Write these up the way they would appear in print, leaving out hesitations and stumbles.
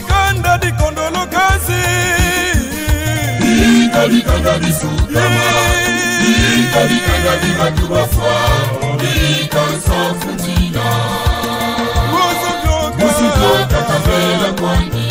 Ikanda di kondolo kazi Ikanda di sukama Ikanda di matuwa fwa Ikansa futina Musu bloka kavela kwani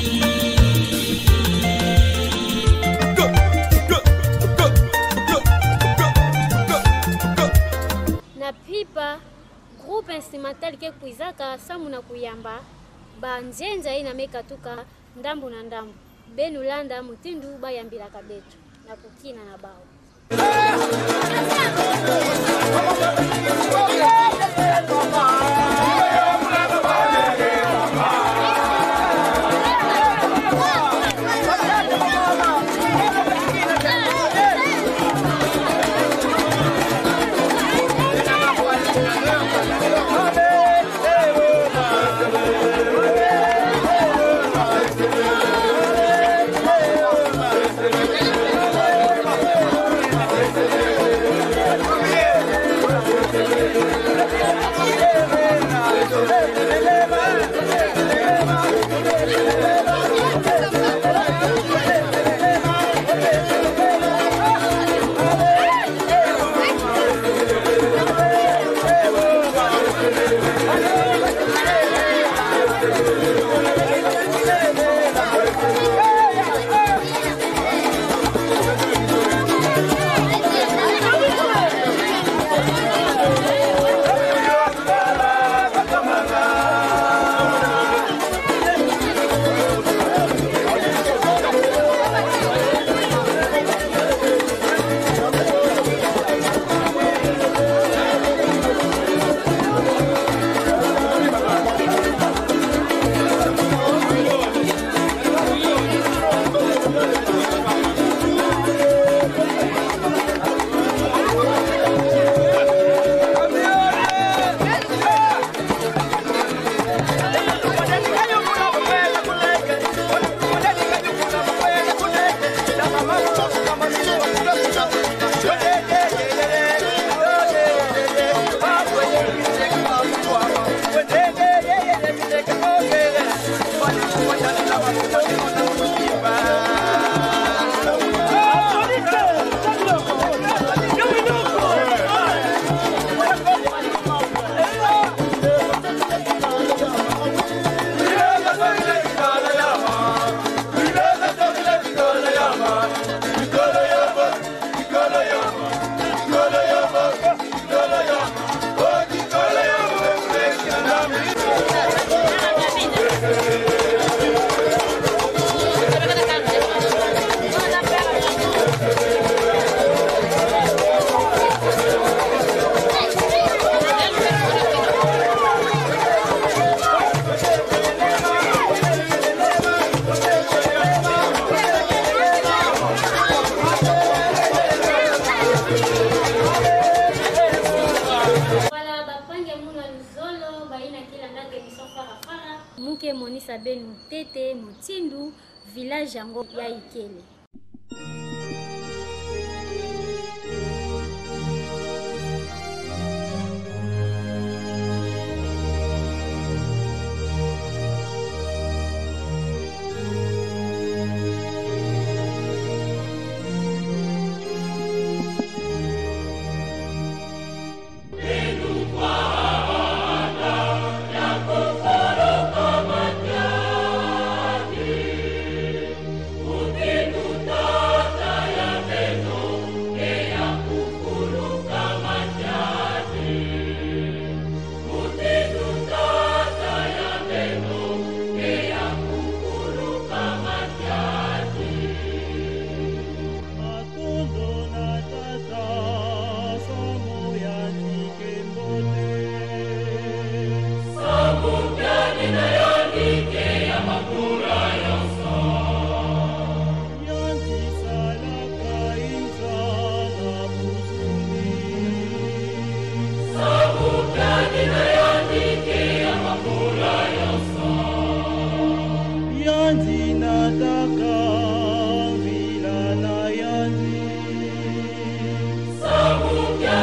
Na pipa groupe instrumental ke kuizaka samu na kuyamba ba njenja ina meka tuka ndambu na ndambu benulanda mutindu bayambira kabetu na kukina na bao Muke Monisa Benu Tete Mutindu village yango ya Ikele.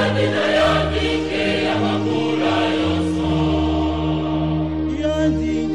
Yandi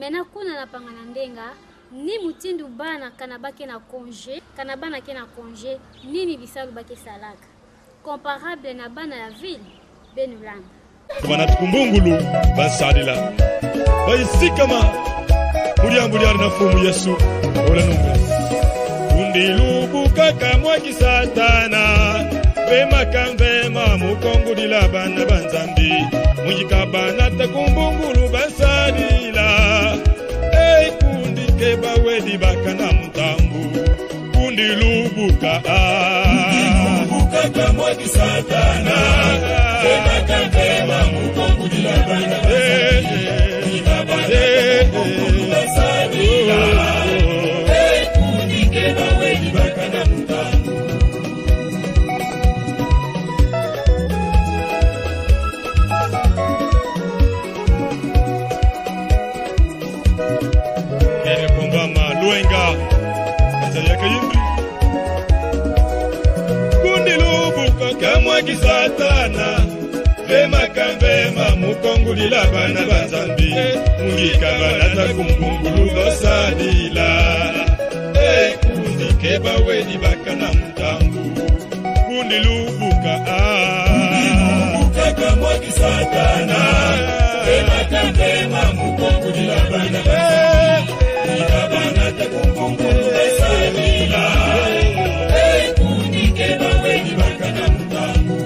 Maintenant kuna na pangana ndenga ni mutindu bana kanabake na congé kanabana ke na congé nini bisalu bake salaka comparable na bana ya ville Benulanda bana tukumbungulu basadila bayisikama muliambuli na fumu Yesu ola numba undilubuka kamwa kisatana vema kamvema mukongulila bana banzambi mujikabana takumbungulu basadila kundi keba wedi bakana mutambu kundi lubuka kamwa kisatana vema kamvema mukongulila bana banzambi basadila kundi keba wedi bakana mutambu Luenga Azayaka yimbi kundi lubuka kamwa kisatana vema kamvema mukongulila bana banzambi mungika bana takumbungulu basadila kundi keba wedi bakana mutambu kundi lubuka kamwa kisatana vema kamvema mukongulila bana banzambi Bana takumbungulu basadila kundi keba wedi bakana mutambu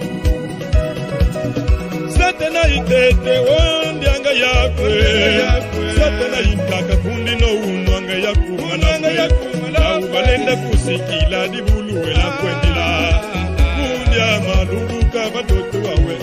Satana itete wondyanga yakwe Satana intaka kundi no unwanga yakumana ubalenda kusikila dibuluwe la kwendila kundi amalubuka batoto wawe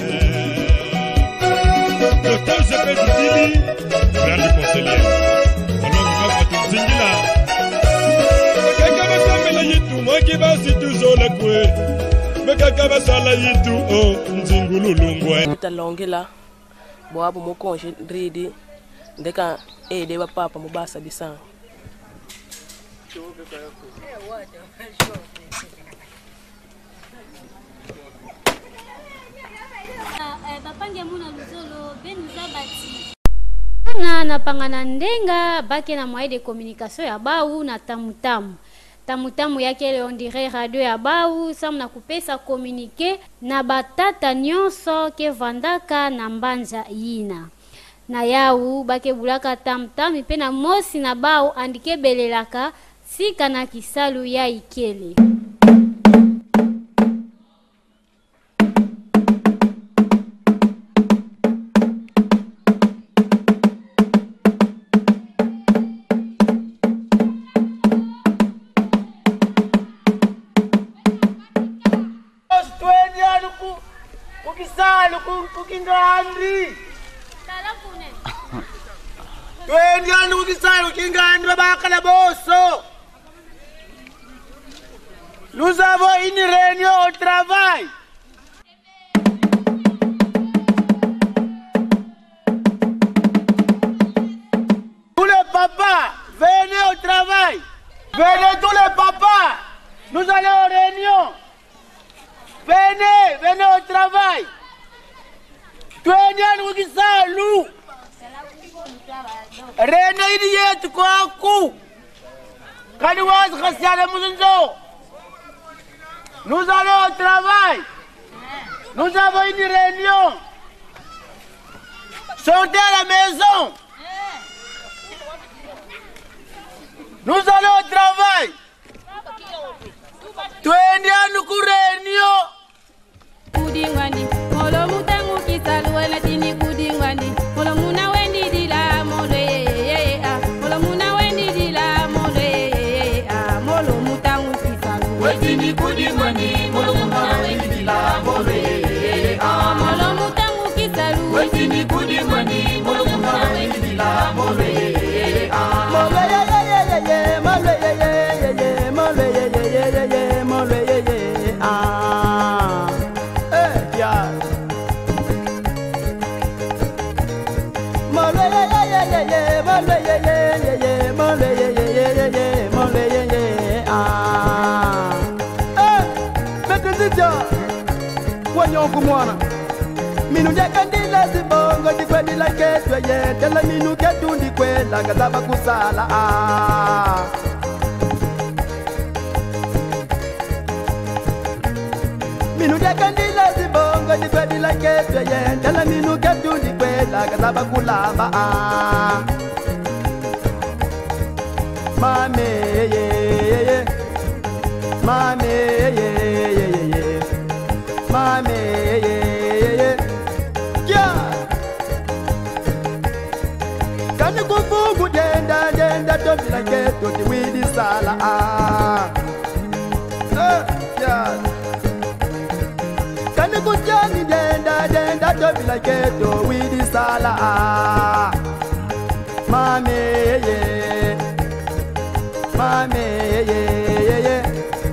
Dr. Jepet Dili grande conseillère Zingila Mekaka basambela yitu mwaki basi tuzola kwe Mekaka basala yitu nzingulu lungwe Mutalongela Boabu mukonje ridi Ndeka dewa papa mubasa bisan Bapange muna luzolo Benuza bati na pangana ndenga bake na moyen de communication ya bau na tamutamu yake le on dirait radio ya bau samna kupesa communiquer na batata nyonso ke vandaka na mbanja yina na yau bake bulaka tamtam pe na mosi na bau andike belelaka sika na kisalu ya ikele Kukingandri Twendi kukisalo kingandri babakala boso Nous avons une réunion au travail Tous les papas venez au travail Venez tous les papas Nous allons en réunion Venez au travail Twenyani kukisalu Rena idi yetu kwaku Kani wazi khasiana muzunzo Nous allons au travail Nous avons une réunion Sortez à la maison Nous allons au travail Twenyani ku réunion Kudingwani Molo mutangu kisalu wala tini kudingwani Molo muna wendi dila molo Molo muna wendi dila molo Molo mutangu kisalu Wetini kudingwani Molo muna wendi dila molo Molo mutangu kisalu Wetini kudingwani Molo muna wendi dila molo Kumwana minu jaka ndila zibongo dikweli la ketwe ye tela minu ketu ndikweli kwela ngazaba kusala Minu dekandila zibongo nikwedila ketwe yendela minu ketu nikwela ngazaba kulamba Mame ye Mame ye Mame ye Kani kufugu denda tobila keto tiwidi sala Kani kujani denda tobila keto widi sala Mame ye Mame ye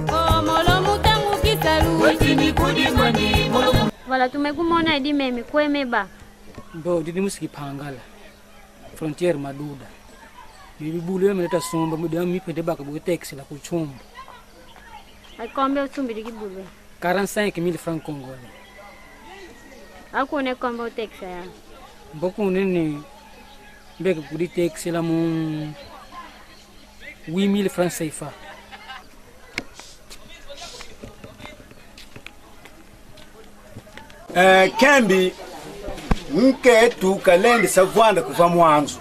Voilà, tumekumona idi meme kweme ba. Mbo didi musikipangala. Frontier maduda. Bibi bulu yameleta somba muda mipende baka bu taxi la kuchumba. Akombe utumbi dikibulu. 45,000 francs congolais. Akone kombe taxi ya. Mboko nene mbeke kudi taxi la mu 8,000 francs CFA. Kembi nke tu kalende savwanda kuva mwanzo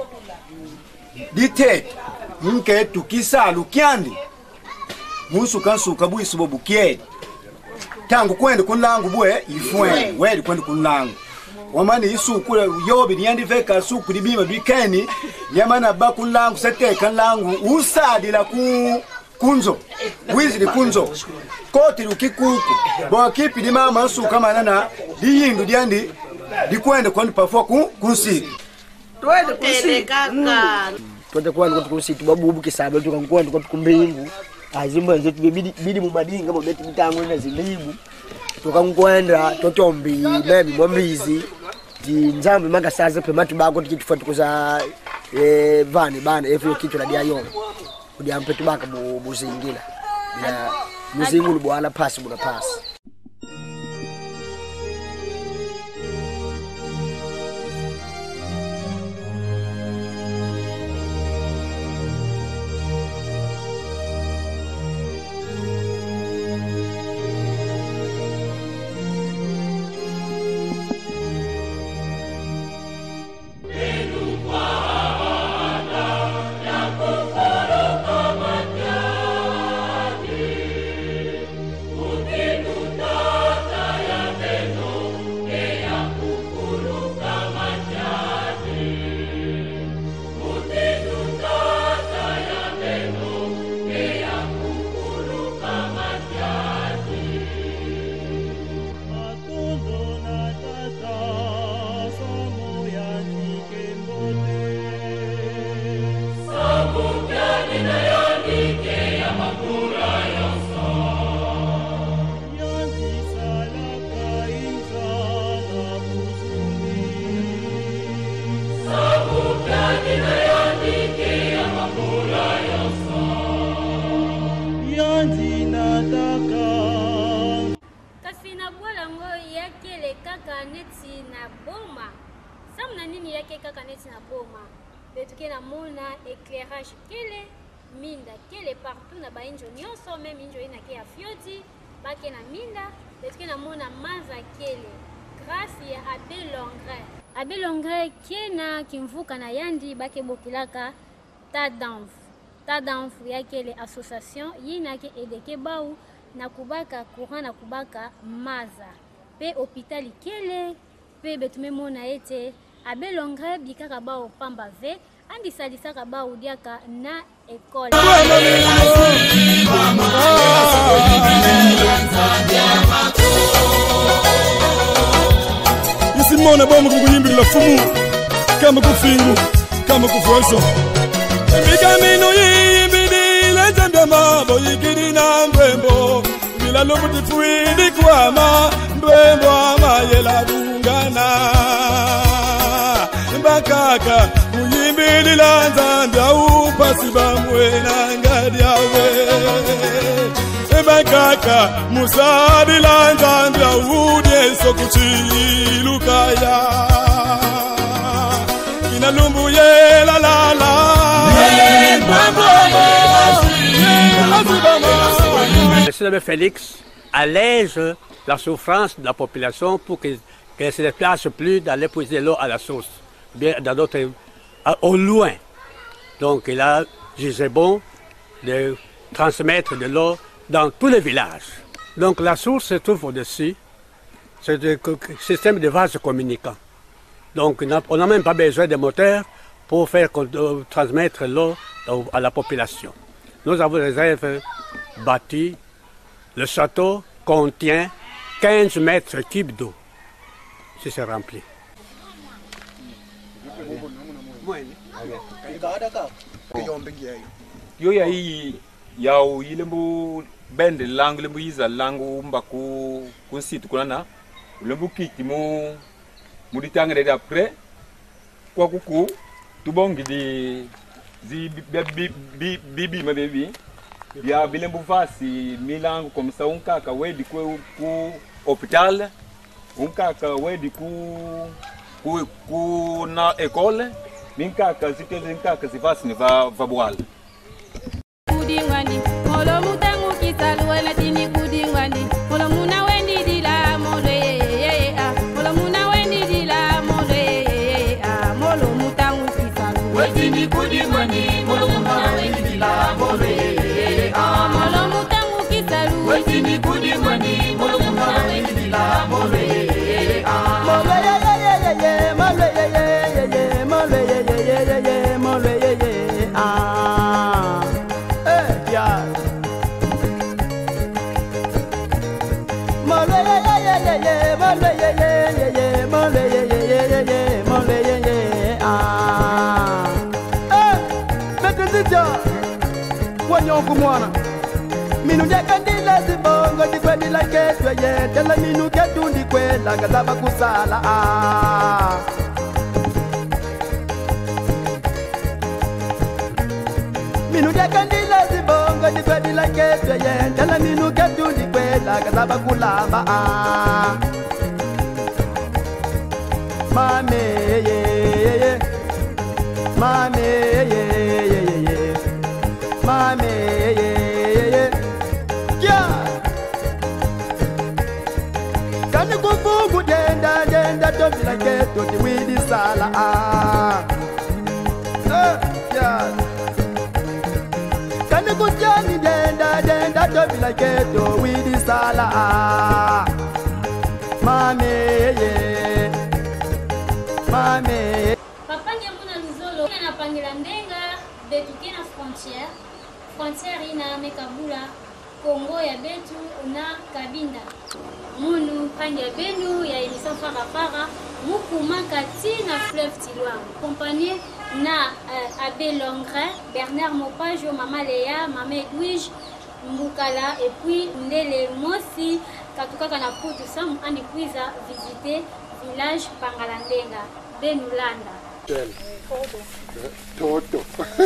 ditete nke tu kisalu kyandi musu kansuka bwisu bobukiedi tangu kwende kunlangu bwe ifwe weli kwende kunlangu wamani isuku yobi lyandi veka suku libima bikeni yamana ba kunlangu seteka langu usadila kunzo wizili kunzo koti lukikuku bo kipi di mama suka manana liyindu lyandi likwende kwandi pafwa kunsiti twende kusiti kaka twende kwandi kusiti babubu kisaba tukankwandi kwa kumbingu azimba nzetu bidi mubadinga mobeti mitango na zilibu tukankwenda totombi mebi mwambizi njambi manga saza pe matu bako tikifatu kuza vani bana efyo kitu la diayo kudia mpetu baka buzingila ya muzingulu bwala pasi buna pasi éclairage kele minda kele partout na bainjo nyonso même injo ina ke afioti bake na minda betuke na mona maza kele grâce ya Abbé Longret kena kimvuka na yandi bake bokilaka tadanf ya kele association yina ke edeke bau na kubaka courant na kubaka maza pe hôpital kele pe betume mona ete Abbé Longret bikaka bau pamba ve andi salisaka ba udiaka na ekole Isimona bomu kukuyimbira fumu kama kufingu kama kufoso Mikamino yimbidi lezende mabo yikiri na mbembo bila lobuti fuidi kwama mbembo amayela dungana Mbakaka uyimbidi lanza ndau pasi bamwena ngadi yawe Mbakaka musadi lanza ndau dieso kuchilukaya Mina lumbuye la la la. Le Félix allège la souffrance de la population pour qu'elle ne se déplace plus d'aller puiser l'eau à la source, bien dans d'autres, au loin. Donc il a jugé bon de transmettre de l'eau dans tous les villages. Donc la source se trouve au-dessus, c'est un système de vases communicants. Donc on n'a même pas besoin de moteurs pour faire transmettre l'eau à la population. Nous avons des réserves bâties. Le château contient 15 mètres cubes d'eau, si c'est rempli. Yo ya hii yao ile mbu bende langu lembu iza langu mbaku kunsitu kunana lembu kiti mu ditangere d'après kwa kuku tubongi di zi bibi mabebi ya bilembu vasi milangu comme ça kaka wedi ku hôpital kaka wedi ku na école minkaka zitele nkaka zivasi ni va bwala kudingwani molo mutangu kisalwela tini kudingwani molo muna wendi dila molo a molo muna wendi dila molo a molo mutangu kisalwela tini kudingwani molo muna wendi dila molo a molo mutangu kisalwela tini kudingwani molo muna wendi dila molo a molo Mwana minu jakandila zibongo dikwedila ketwe ye tela minu ketundi kwela ngazaba kusala minu jakandila zibongo dikwedila ketwe ye tela minu ketundi kwela ngazaba kulamba mame ye mame ye mame kani kufungu jenda tobila keto tiwidi sala kani kujani jenda tobila keto widi sala mame papange muna luzolo na pangela ndenga betuke na frontière ina mekabula Congo ya betu na Kabinda munu pange ya benu ya émission Farafara mukuma kati na fleuve Tilwa accompagné na Abbé Longret, Bernard Mopajo, Mama Léa, Mama Edwige Mbukala et puis Ndele Mosi katukaka na putu samu andi kuiza visiter village Pangalandenga Benulanda Toto.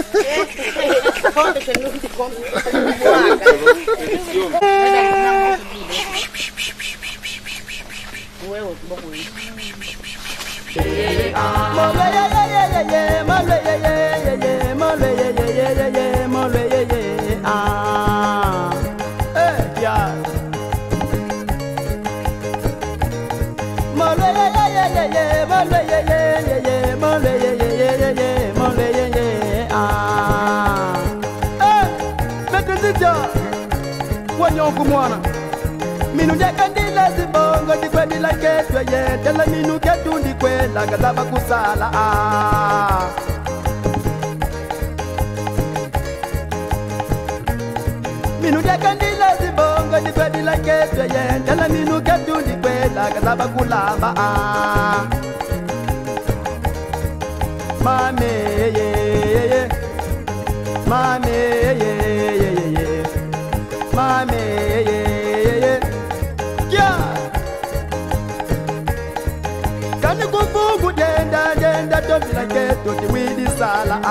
Mwana minu jakandila zibongo dikwedila ketwe ye tela minu ketundi kwela ngazaba kusala minu jakandila zibongo dikwedila ketwe ye tela minu ketundi kwela ngazaba kulamba mame ye mame ye mame kani kufungu jenda tobila keto tiwidi sala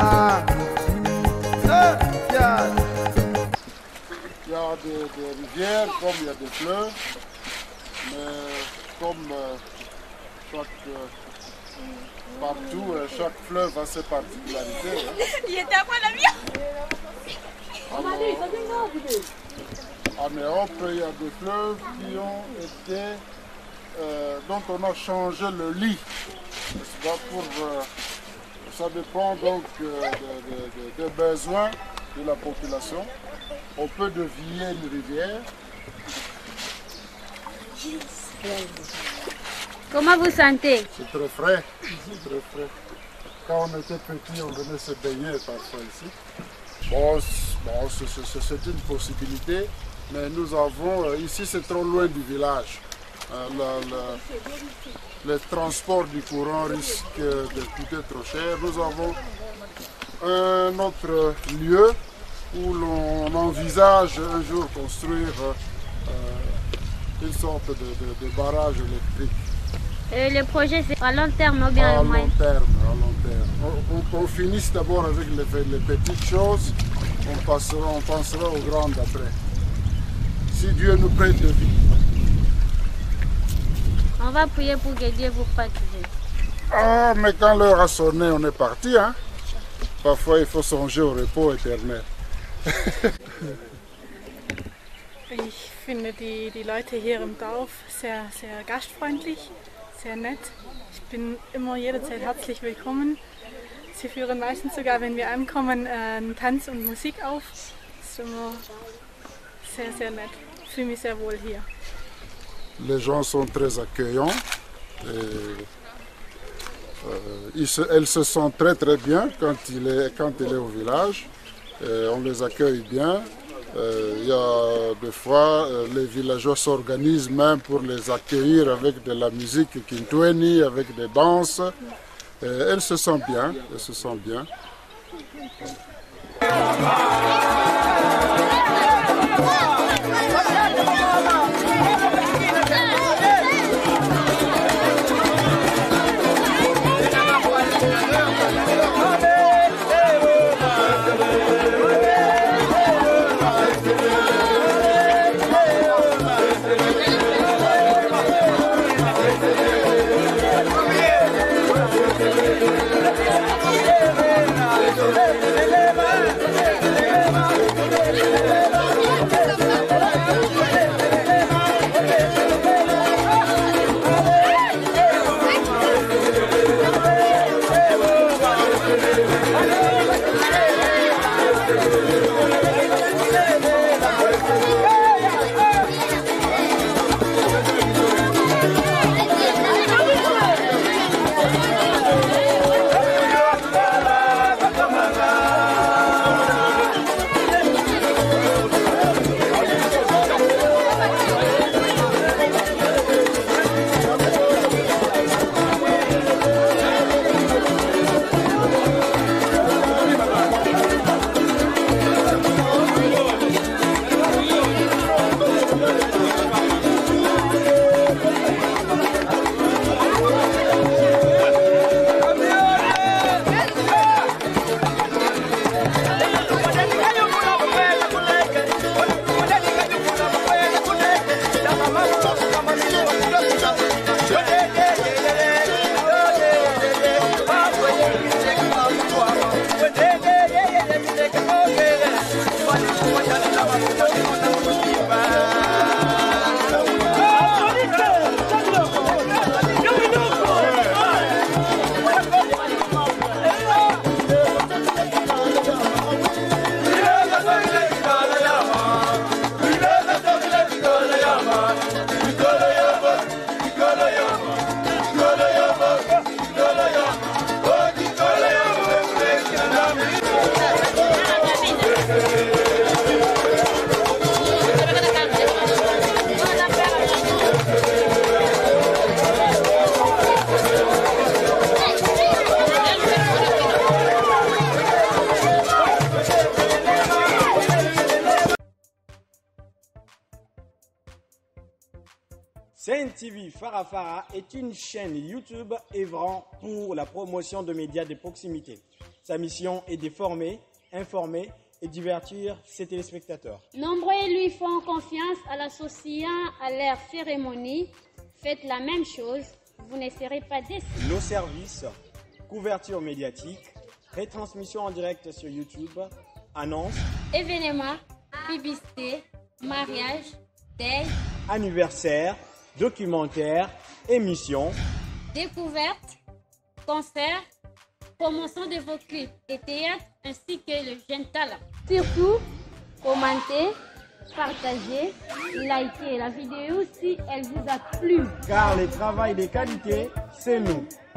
Il y a des rivières comme il y a des fleuves, mais comme chaque partout, chaque fleuve a ses particularités. Hein. Il était à quoi l'avion? En Europe, il y a des fleuves qui ont été, dont on a changé le lit. Ça dépend donc des besoins de la population. On peut dévier une rivière. Comment vous sentez? C'est très frais. Très frais. Quand on était petit, on venait se baigner parfois ici. Bon, c'est une possibilité, mais nous avons, ici c'est trop loin du village. Le transport du courant risque de coûter trop cher. Nous avons un autre lieu où l'on envisage un jour construire une sorte de barrage électrique. Et le projet c'est à long terme ou bien à moyen terme? À long terme. On finisse d'abord avec les petites choses, on pensera aux grandes après. Si Dieu nous prête de vie. On va prier pour que Dieu vous prête de vie. Ah, mais quand l'heure a sonné, on est parti. Hein? Parfois, il faut songer au repos éternel. Ich finde die Leute hier im Dorf sehr, sehr gastfreundlich, sehr nett. Ich bin immer jederzeit herzlich willkommen. Sie führen meistens sogar, wenn wir ankommen, Tanz und Musik auf. Das ist immer sehr, sehr nett. Ich fühle mich sehr wohl hier. Les gens sont très accueillants. Elles se sentent très très bien quand il est au village. On les accueille bien. Il y a des fois, les villageois s'organisent même pour les accueillir avec de la musique kintweni, avec des danses. Elles se sentent bien, elles se sentent bien. CNTV Farafara est une chaîne YouTube œuvrant pour la promotion de médias de proximité. Sa mission est de former, informer et divertir ses téléspectateurs. Nombreux lui font confiance en l'associant à leur cérémonie. Faites la même chose, vous ne serez pas déçus. Nos services couverture médiatique, retransmission en direct sur YouTube, annonces, événements, publicité, mariage, deuil, anniversaire, documentaire, émissions, découverte, concerts, promotion de vos clips et théâtre ainsi que le jeune talent. Surtout, commentez, partagez, likez la vidéo si elle vous a plu. Car le travail de qualité, c'est nous.